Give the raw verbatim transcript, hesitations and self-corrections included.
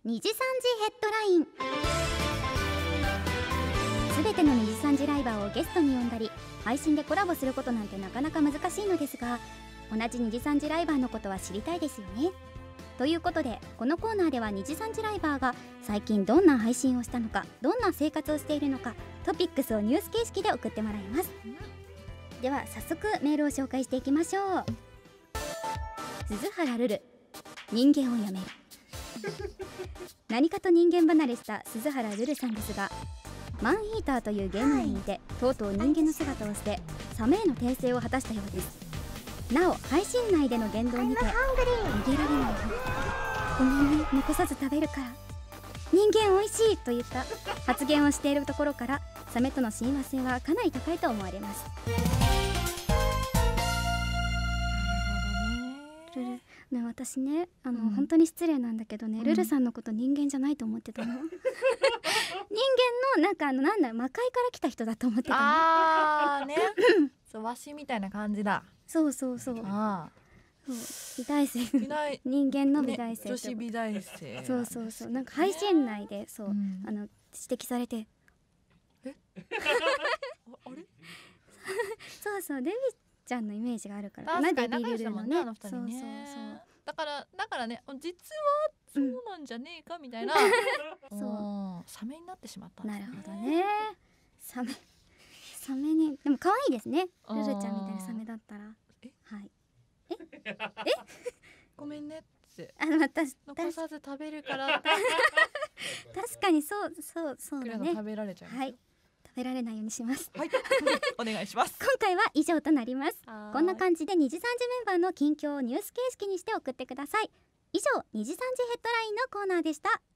にじさんじヘッドライン。すべてのにじさんじライバーをゲストに呼んだり配信でコラボすることなんてなかなか難しいのですが、同じにじさんじライバーのことは知りたいですよね。ということでこのコーナーではにじさんじライバーが最近どんな配信をしたのか、どんな生活をしているのか、トピックスをニュース形式で送ってもらいます。では早速メールを紹介していきましょう。鈴原ルル、人間をやめる。何かと人間離れした鈴原ルルさんですが、マンヒーターという芸能人にて、とうとう人間の姿を捨てサメへの訂正を果たしたようです。なお配信内での言動にて逃げられないよ、ごめんね残さず食べるから、人間おいしいといった発言をしているところからサメとの親和性はかなり高いと思われます。ルルね、私ねあの、うん、本当に失礼なんだけどね、うん、ルルさんのこと人間じゃないと思ってたの。人間のなんかあのなんだろう魔界から来た人だと思ってたの。 あーねそうわしみたいな感じだ。 そうそうそう。あそう美大生人間の美大生、ね、 女子美大生、ね、 そうそうそうなんか配信内でそう、うん、あの指摘されてえあれそうそうデビちゃんのイメージがあるから確かに仲良しだもんねあの二人ね。 そうそうそうだからだからね実はそうなんじゃねえかみたいな、うん、そうサメになってしまったんですね。 なるほどね。サメサメにでも可愛いですね。ルルちゃんみたいなサメだったら。 えはいええごめんねってあの私残さず食べるから確かにそうそうそうだね。 食べられちゃいますよ。はい食べられないようにします。 はいお願いします。 今回は以上となります。こんな感じでにじさんじメンバーの近況をニュース形式にして送ってください。以上にじさんじヘッドラインのコーナーでした。